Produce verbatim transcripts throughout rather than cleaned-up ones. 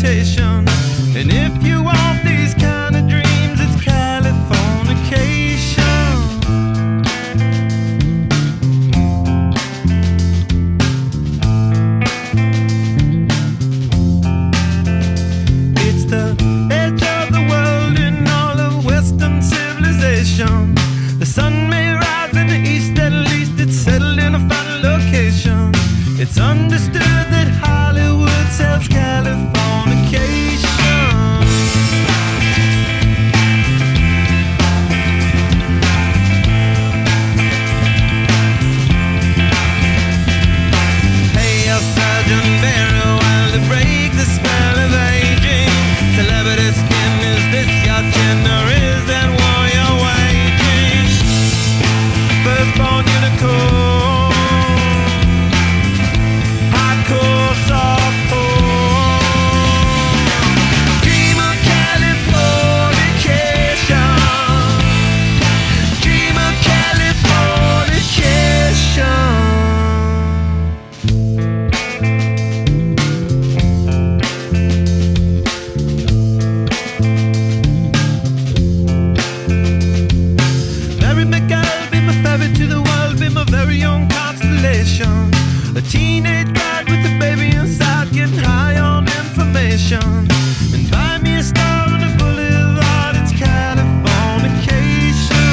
civilization. And if you want these kind of dreams, it's Californication. It's the edge of the world in all of Western civilization. The sun may rise in the east, at least it's settled in a final location. It's understood that Hollywood sells Californication. Hey, a Sergeant Barry, while to break the spell of aging. Celebrity skin, is this your chin, or is that war you're waging? Firstborn unicorn, hardcore softcore. Dream of Californication. Dream of Californication. Mary McGill, be my ferry to the world, be my very own constellation. A teenage bride with a baby inside, getting high on information. And buy me a star on the boulevard, it's Californication.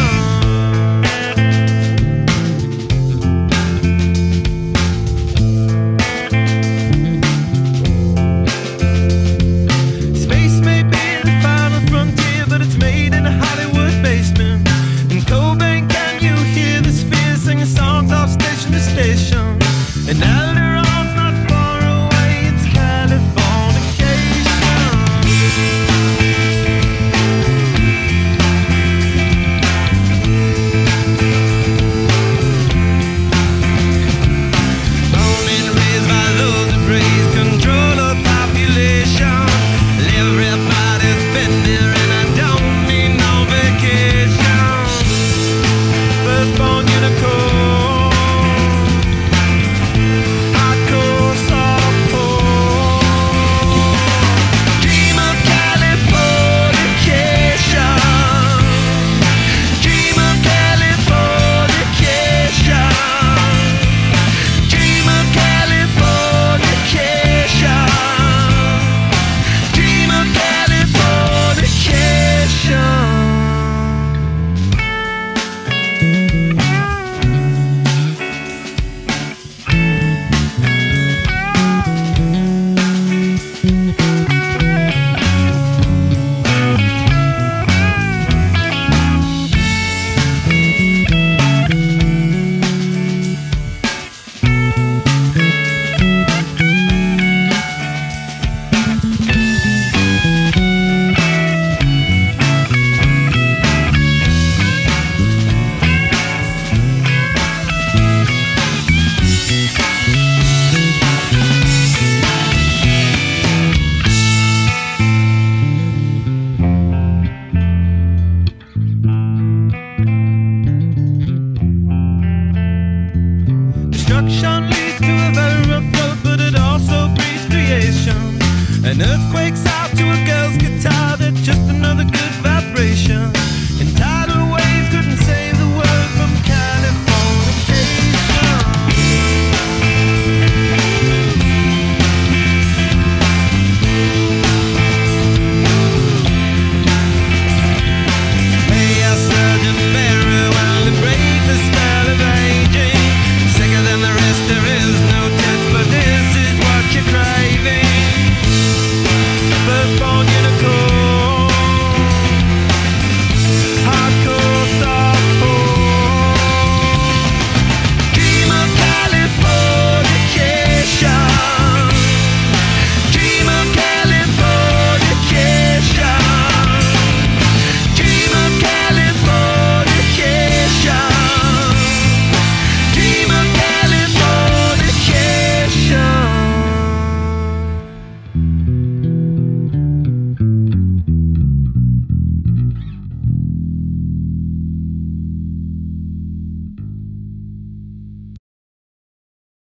Space may be the final frontier, but it's made in a Hollywood basement. In Cobain, can you hear the spheres singing songs off station to station? And Alderon's not far away, it's Californication. Born and raised by those that praise control of population. Everybody's been there and I don't need no vacation. Firstborn unicorn, hardcore softcore. Dream of Californication. Dream of Californication. Dream of Californication. Dream of Californication. Destruction leads to a very rough road, but it also breeds creation. An earthquake's